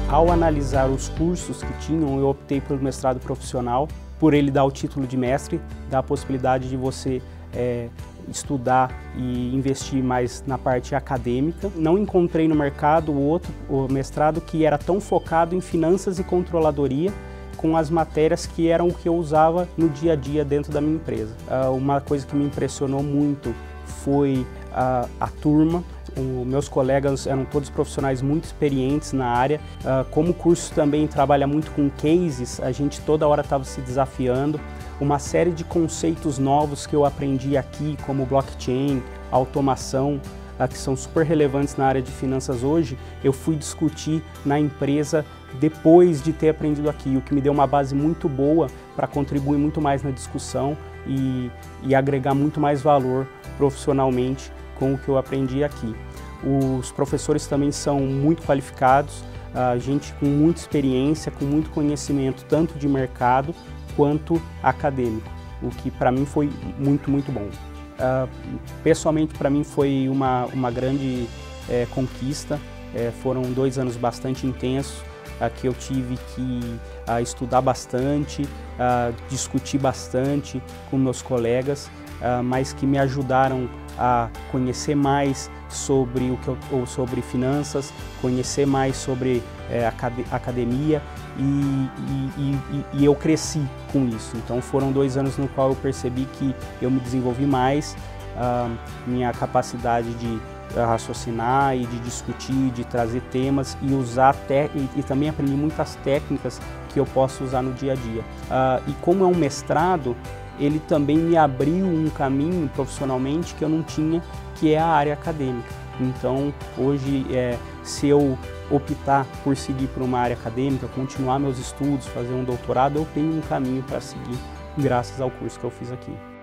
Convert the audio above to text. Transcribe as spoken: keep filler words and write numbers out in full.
Ao analisar os cursos que tinham, eu optei pelo mestrado profissional, por ele dar o título de mestre, dar a possibilidade de você é, estudar e investir mais na parte acadêmica. Não encontrei no mercado o outro o mestrado que era tão focado em finanças e controladoria, com as matérias que eram o que eu usava no dia a dia dentro da minha empresa. Uh, uma coisa que me impressionou muito foi uh, a turma. Os meus colegas eram todos profissionais muito experientes na área. Uh, como o curso também trabalha muito com cases, a gente toda hora estava se desafiando. Uma série de conceitos novos que eu aprendi aqui, como blockchain, automação, uh, que são super relevantes na área de finanças hoje, eu fui discutir na empresa depois de ter aprendido aqui, o que me deu uma base muito boa para contribuir muito mais na discussão e, e agregar muito mais valor profissionalmente com o que eu aprendi aqui. Os professores também são muito qualificados, a gente com muita experiência, com muito conhecimento, tanto de mercado quanto acadêmico, o que para mim foi muito, muito bom. Uh, pessoalmente, para mim foi uma, uma grande é, conquista, é, foram dois anos bastante intensos, uh, que eu tive que uh, estudar bastante, uh, discutir bastante com meus colegas, uh, mas que me ajudaram a conhecer mais sobre, o que eu, sobre finanças, conhecer mais sobre é, acad academia e, e, e, e eu cresci com isso. Então foram dois anos no qual eu percebi que eu me desenvolvi mais, uh, minha capacidade de raciocinar e de discutir, de trazer temas e usar e, e também aprendi muitas técnicas que eu posso usar no dia a dia. Uh, e como é um mestrado, ele também me abriu um caminho profissionalmente que eu não tinha, que é a área acadêmica. Então, hoje, é, se eu optar por seguir por uma área acadêmica, continuar meus estudos, fazer um doutorado, eu tenho um caminho para seguir, graças ao curso que eu fiz aqui.